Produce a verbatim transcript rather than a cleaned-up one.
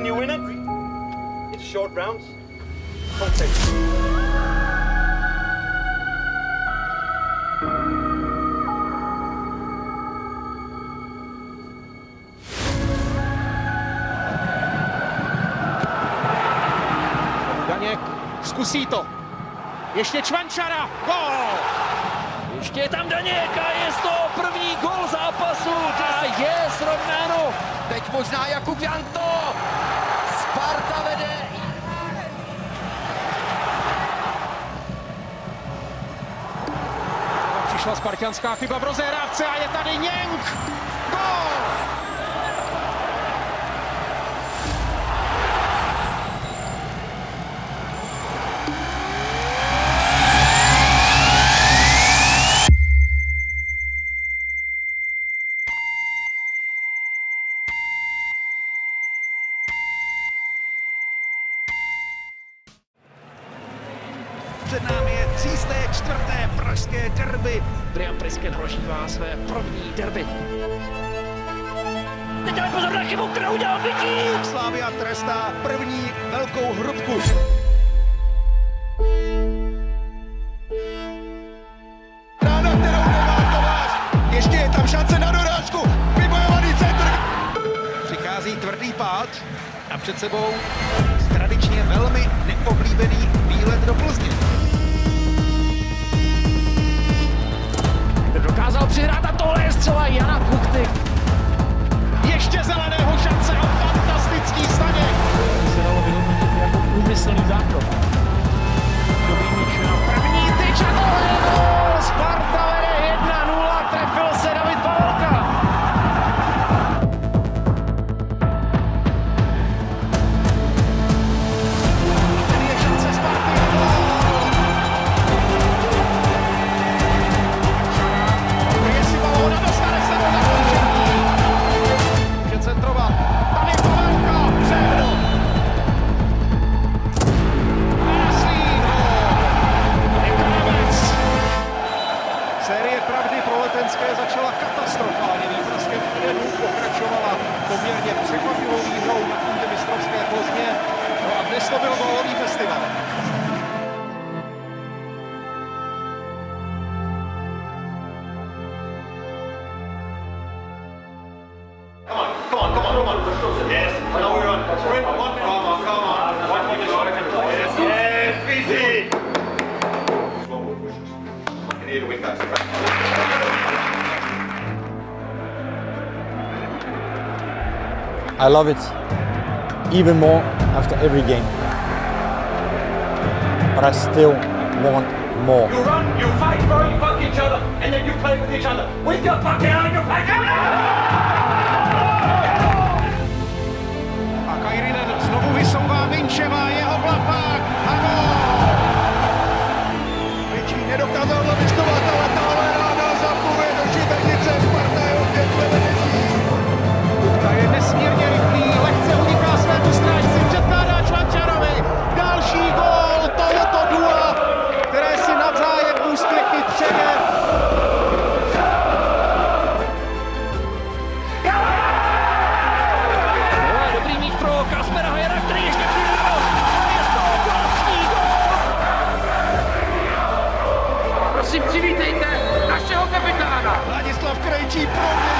Can you win it? It's short rounds. Contact. Daněk zkusí to. Ještě Čvančara. Gól! Ještě je tam Daněk a je to první gól zápasu. A je srovnáno. Teď možná Jakub Janto. Sparta vede. Přišla spartianská chyba v rozehrávce a je tady Něnk. Gól! Před námi je třísté čtvrté pražské derby. Brian Priske prožívá své první derby. Teď ale pozor na chybu, kterou udělal Vitík! Slavia trestá první velkou hrubku. Rána, kterou nemá Kovář. Ještě je tam šance na dorážku. Vybojovaný centr. Přichází tvrdý pád a před sebou tradičně velmi neoblíbený výlet do Plzně. Dokázal přihrát a tohle je střela Jana Kuchty. Ještě zeleného šance a fantastický Staněk. Se dalo vyhodnotit jako úmyslný zákrok. Dobrý míč na první tyč a tohle je gól! Sparta vede jedna nula, trefil se David Pavelka. Tady je šance Sparty. Kryje si balón a dostane se do zakončení. Může centrovat. Tady je Pavelka. Přehnu. Krásný gól. Je Kravec. Série pravdy pro Letenské začala katastrofálně. Výpraskem týdnu pokračovala poměrně překvapivou výhrou na půdě mistrovské Plzně. No a dnes to byl gólový festival. Come on, come on, come on, come on. Yes, now we run. Sprint, one, come on, come on. One minute. Yes, yes, easy. Slow pushes. You need to win that. I love it even more after every game, but I still want more. You run, you fight, bro, you fuck each other, and then you play with each other. With your fucking out of your pack. A Kairinen znovu vysouvá Minčeva, jeho blafák a gól! Větší nedokázal zavičkovat, ale tahle rána zapůjde do šibenice. Sparta je opět ve vedení. Kuchta je nesmírně rychlý, lehce uniká svému strážci, předkládá Čvančarovi. Další gól tohoto dua, které si navzájem úspěchy přeje. No, dobrý míč pro Kaspera Hajera, který ještě přidal. Je to vlastní gól. Prosím, přivítejte našeho kapitána. Ladislav Krejčí pro mě